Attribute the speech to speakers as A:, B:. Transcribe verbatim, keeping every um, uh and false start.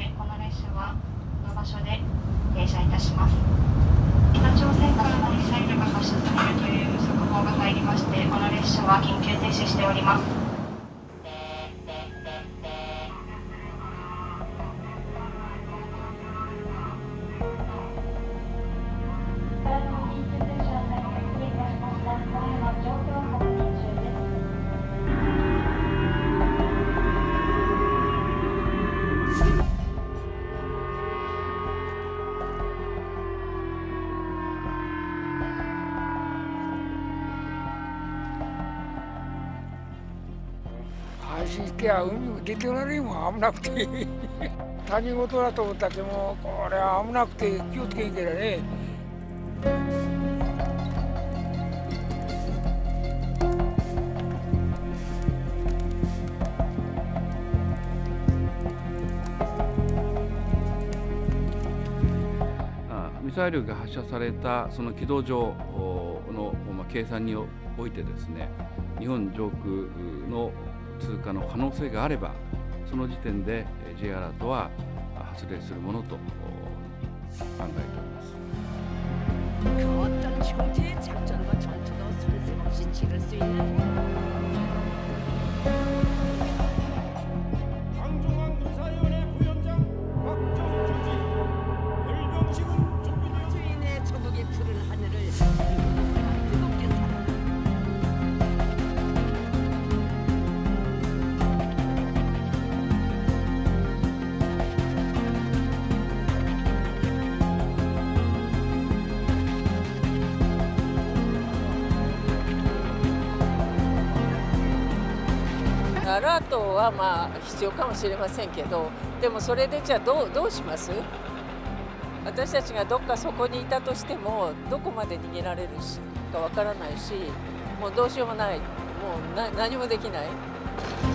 A: この列車はこの場所で停車いたします。北朝鮮からのミサイルが発射されるという速報が入りまして、この列車は緊急停止しております。
B: 安心しては海出ておられんもん、危なくて他人事だと思ったけども、これは危なくて気をつけんけどね。
C: ミサイルが発射されたその軌道上の計算においてですね、日本上空の通過の可能性があれば、その時点で J アラートは発令するものと考えております。
D: アラートはまあ必要かもしれませんけど、でもそれでじゃあどう、どうします？私たちがどっかそこにいたとしても、どこまで逃げられるかわからないし、もうどうしようもない、もうな何もできない。